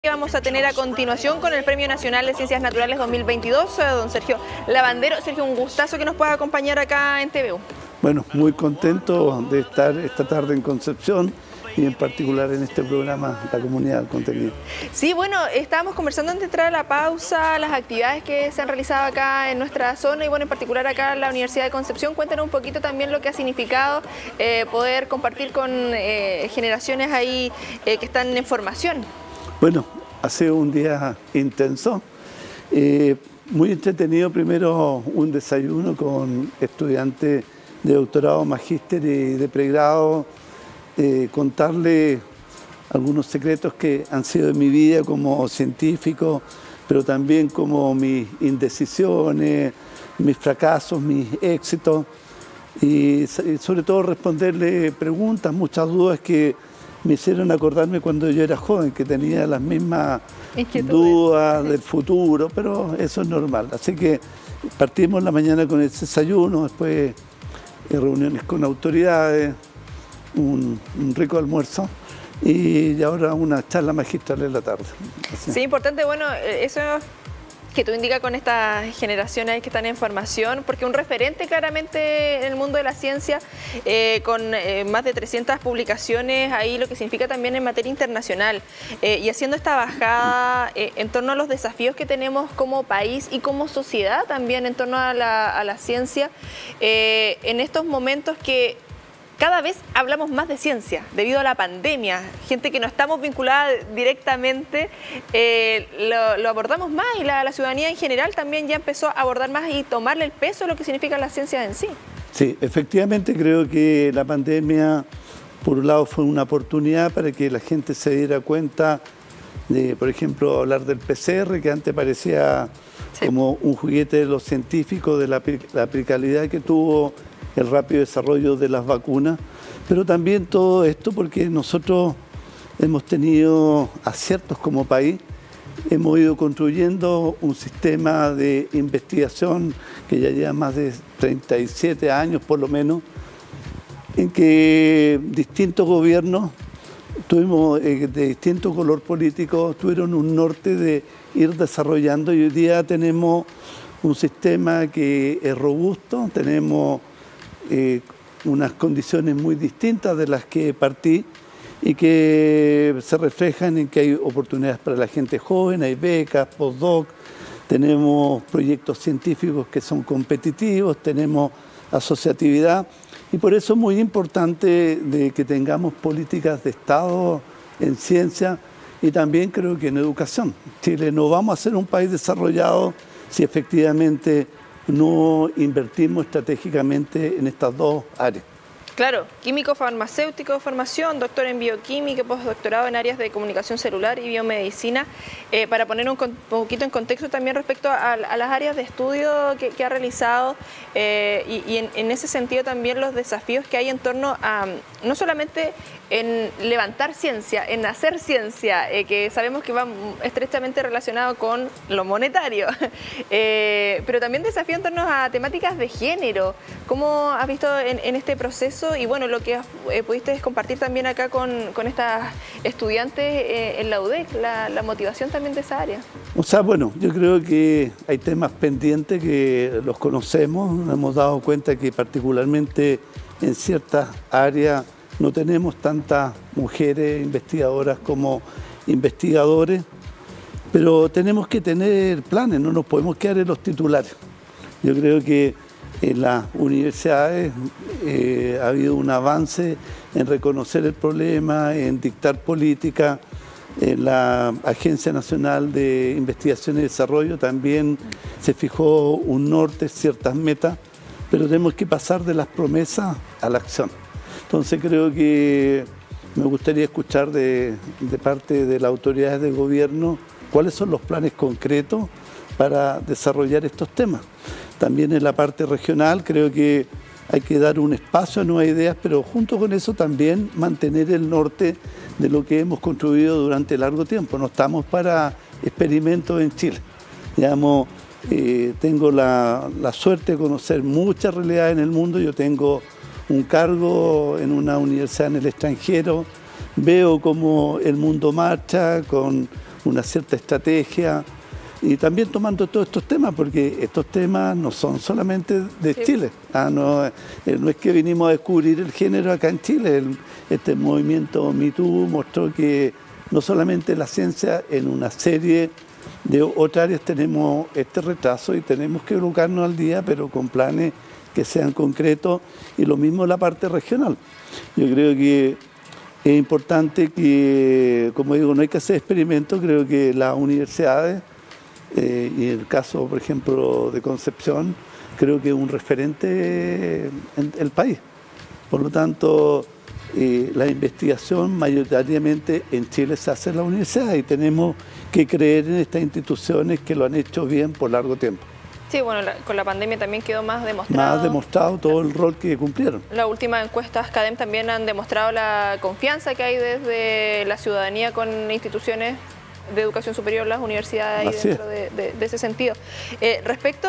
Que vamos a tener a continuación con el Premio Nacional de Ciencias Naturales 2022, don Sergio Lavandero. Sergio, un gustazo que nos pueda acompañar acá en TVU. Bueno, muy contento de estar esta tarde en Concepción y en particular en este programa La Comunidad del Contenido. Sí, bueno, estábamos conversando antes de entrar a la pausa, las actividades que se han realizado acá en nuestra zona y bueno, en particular acá en la Universidad de Concepción. Cuéntanos un poquito también lo que ha significado poder compartir con generaciones ahí que están en formación. Bueno, ha sido un día intenso, muy entretenido. Primero un desayuno con estudiantes de doctorado, magíster y de pregrado, contarle algunos secretos que han sido de mi vida como científico, pero también como mis indecisiones, mis fracasos, mis éxitos y sobre todo responderle preguntas, muchas dudas que me hicieron acordarme cuando yo era joven, que tenía las mismas dudas del futuro, pero eso es normal. Así que partimos la mañana con el desayuno, después reuniones con autoridades, un rico almuerzo y ahora una charla magistral en la tarde. Así. Sí, importante, bueno, eso que tú indicas con estas generaciones que están en formación, porque un referente claramente en el mundo de la ciencia, con más de 300 publicaciones, ahí lo que significa también en materia internacional, y haciendo esta bajada en torno a los desafíos que tenemos como país y como sociedad también en torno a la ciencia, en estos momentos que cada vez hablamos más de ciencia debido a la pandemia. Gente que no estamos vinculadas directamente, lo abordamos más y la ciudadanía en general también ya empezó a abordar más y tomarle el peso de lo que significa la ciencia en sí. Sí, efectivamente creo que la pandemia, por un lado, fue una oportunidad para que la gente se diera cuenta de, por ejemplo, hablar del PCR, que antes parecía como un juguete de los científicos, de la aplicabilidad que tuvo el rápido desarrollo de las vacunas, pero también todo esto porque nosotros hemos tenido aciertos como país, hemos ido construyendo un sistema de investigación que ya lleva más de 37 años por lo menos, en que distintos gobiernos tuvimos de distinto color político, tuvieron un norte de ir desarrollando y hoy día tenemos un sistema que es robusto, tenemos unas condiciones muy distintas de las que partí y que se reflejan en que hay oportunidades para la gente joven, hay becas, postdoc, tenemos proyectos científicos que son competitivos, tenemos asociatividad y por eso es muy importante de que tengamos políticas de Estado en ciencia y también creo que en educación. Chile no vamos a ser un país desarrollado si efectivamente no invertimos estratégicamente en estas dos áreas. Claro, químico farmacéutico de formación, doctor en bioquímica, postdoctorado en áreas de comunicación celular y biomedicina, para poner un poquito en contexto también respecto a las áreas de estudio que ha realizado y en ese sentido también los desafíos que hay en torno a no solamente en levantar ciencia, en hacer ciencia, que sabemos que va estrechamente relacionado con lo monetario, pero también desafío en torno a temáticas de género. ¿Cómo has visto en este proceso? Y bueno, lo que pudiste compartir también acá con estas estudiantes en la UDEC, la motivación también de esa área. O sea, bueno, yo creo que hay temas pendientes que los conocemos, nos hemos dado cuenta que particularmente en ciertas áreas no tenemos tantas mujeres investigadoras como investigadores, pero tenemos que tener planes, no nos podemos quedar en los titulares. Yo creo que en las universidades ha habido un avance en reconocer el problema, en dictar política. En la Agencia Nacional de Investigación y Desarrollo también se fijó un norte, ciertas metas, pero tenemos que pasar de las promesas a la acción. Entonces creo que me gustaría escuchar de parte de las autoridades del gobierno cuáles son los planes concretos para desarrollar estos temas. También en la parte regional creo que hay que dar un espacio a nuevas ideas, pero junto con eso también mantener el norte de lo que hemos construido durante largo tiempo. No estamos para experimentos en Chile. Digamos, tengo la suerte de conocer muchas realidades en el mundo. Yo tengo un cargo en una universidad en el extranjero, veo cómo el mundo marcha con una cierta estrategia y también tomando todos estos temas, porque estos temas no son solamente de Chile. No es que vinimos a descubrir el género acá en Chile. Este movimiento Me Too mostró que no solamente la ciencia, en una serie de otras áreas tenemos este retraso y tenemos que educarnos al día, pero con planes que sean concretos, y lo mismo la parte regional. Yo creo que es importante que, como digo, no hay que hacer experimentos. Creo que las universidades, y en el caso, por ejemplo, de Concepción, creo que es un referente en el país. Por lo tanto, la investigación mayoritariamente en Chile se hace en la universidad y tenemos que creer en estas instituciones que lo han hecho bien por largo tiempo. Sí, bueno, con la pandemia también quedó más demostrado. Más demostrado todo el rol que cumplieron. Las últimas encuestas CADEM también han demostrado la confianza que hay desde la ciudadanía con instituciones de educación superior, las universidades, y dentro de ese sentido. Respecto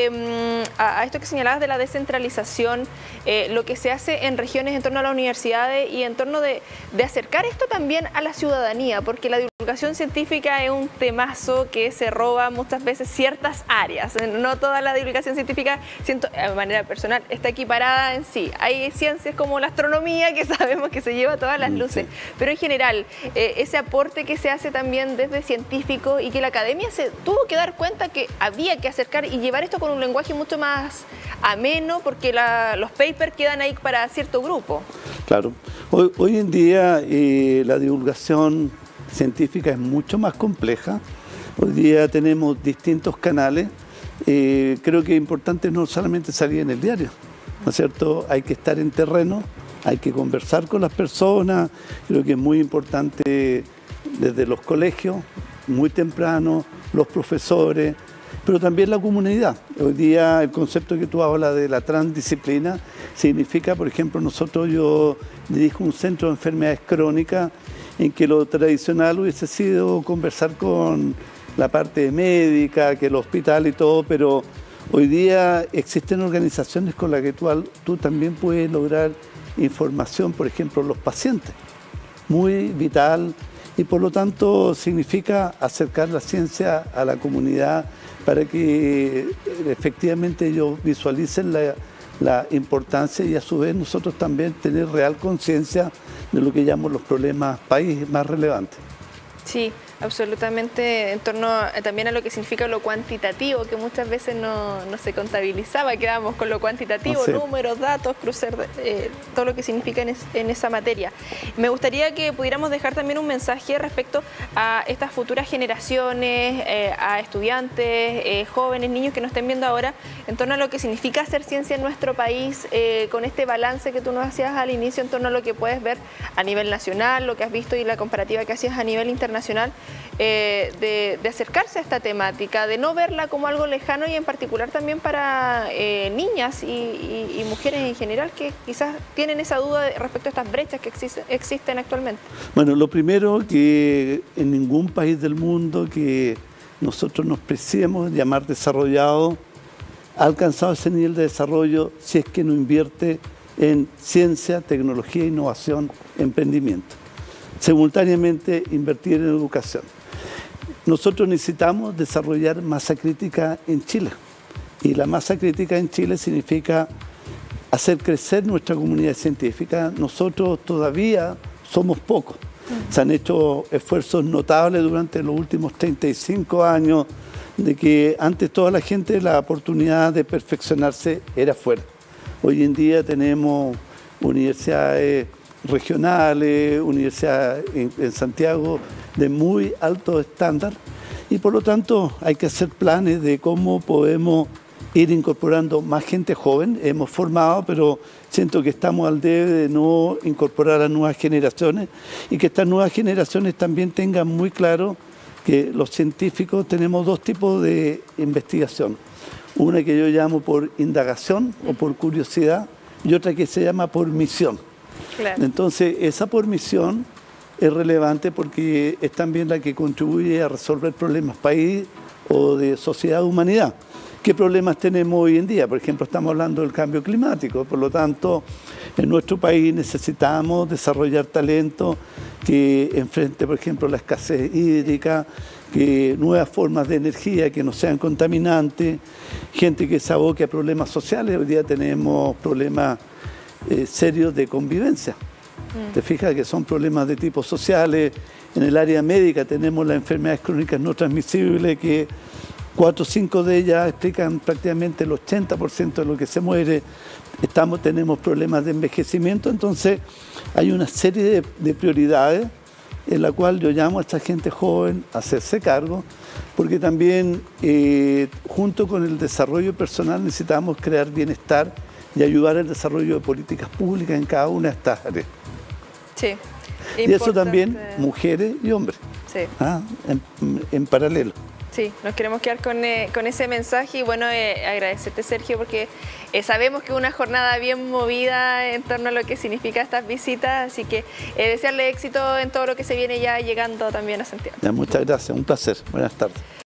a esto que señalabas de la descentralización, lo que se hace en regiones en torno a las universidades y en torno de acercar esto también a la ciudadanía, porque la divulgación científica es un temazo que se roba muchas veces ciertas áreas. No toda la divulgación científica, siento, de manera personal, está equiparada en sí. Hay ciencias como la astronomía que sabemos que se lleva todas las luces, pero en general, ese aporte que se hace también desde científico y que la academia se tuvo que dar cuenta que había que acercar y llevar esto con un lenguaje mucho más ameno, porque los papers quedan ahí para cierto grupo. Claro. Hoy en día la divulgación científica es mucho más compleja. Hoy día tenemos distintos canales. Creo que es importante no solamente salir en el diario, ¿no es cierto? Hay que estar en terreno, hay que conversar con las personas. Creo que es muy importante desde los colegios, muy temprano, los profesores, pero también la comunidad. Hoy día el concepto que tú hablas de la transdisciplina significa, por ejemplo, yo dirijo un centro de enfermedades crónicas en que lo tradicional hubiese sido conversar con la parte médica, que el hospital y todo, pero hoy día existen organizaciones con las que tú también puedes lograr información, por ejemplo, los pacientes, muy vital. Y por lo tanto significa acercar la ciencia a la comunidad para que efectivamente ellos visualicen la importancia y a su vez nosotros también tener real conciencia de lo que llamamos los problemas país más relevantes. Sí, absolutamente, en torno también a lo que significa lo cuantitativo, que muchas veces no se contabilizaba, quedamos con lo cuantitativo, números, datos, crucer, todo lo que significa en esa materia. Me gustaría que pudiéramos dejar también un mensaje respecto a estas futuras generaciones, a estudiantes, jóvenes, niños que nos estén viendo ahora, en torno a lo que significa hacer ciencia en nuestro país, con este balance que tú nos hacías al inicio, en torno a lo que puedes ver a nivel nacional, lo que has visto y la comparativa que hacías a nivel internacional, de acercarse a esta temática, de no verla como algo lejano y en particular también para niñas y mujeres en general que quizás tienen esa duda respecto a estas brechas que existen actualmente. Bueno, lo primero, que en ningún país del mundo que nosotros nos preciemos llamar desarrollado ha alcanzado ese nivel de desarrollo si es que no invierte en ciencia, tecnología, innovación, emprendimiento. Simultáneamente invertir en educación. Nosotros necesitamos desarrollar masa crítica en Chile. Y la masa crítica en Chile significa hacer crecer nuestra comunidad científica. Nosotros todavía somos pocos. Se han hecho esfuerzos notables durante los últimos 35 años de que antes toda la gente la oportunidad de perfeccionarse era fuera. Hoy en día tenemos universidades regionales, universidades en Santiago de muy alto estándar y por lo tanto hay que hacer planes de cómo podemos ir incorporando más gente joven. Hemos formado, pero siento que estamos al debe de no incorporar a nuevas generaciones y que estas nuevas generaciones también tengan muy claro que los científicos tenemos dos tipos de investigación. Una que yo llamo por indagación o por curiosidad y otra que se llama por misión. Claro. Entonces, esa por misión es relevante porque es también la que contribuye a resolver problemas país o de sociedad o humanidad. ¿Qué problemas tenemos hoy en día? Por ejemplo, estamos hablando del cambio climático, por lo tanto, en nuestro país necesitamos desarrollar talento que enfrente, por ejemplo, la escasez hídrica, que nuevas formas de energía que no sean contaminantes, gente que se aboque a problemas sociales. Hoy día tenemos problemas serios de convivencia. Te fijas que son problemas de tipo sociales. En el área médica tenemos las enfermedades crónicas no transmisibles que 4 o 5 de ellas explican prácticamente el 80% de lo que se muere. Tenemos problemas de envejecimiento, entonces hay una serie de prioridades en la cual yo llamo a esta gente joven a hacerse cargo, porque también junto con el desarrollo personal necesitamos crear bienestar y ayudar al desarrollo de políticas públicas en cada una de estas áreas. Sí. Y eso también mujeres y hombres, sí. En paralelo. Sí, nos queremos quedar con ese mensaje y bueno, agradecerte, Sergio, porque sabemos que es una jornada bien movida en torno a lo que significa estas visitas, así que desearle éxito en todo lo que se viene ya llegando también a Santiago. Muchas gracias, un placer. Buenas tardes.